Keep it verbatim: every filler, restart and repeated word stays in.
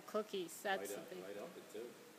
cookies. That's Right a up, big. right up it too.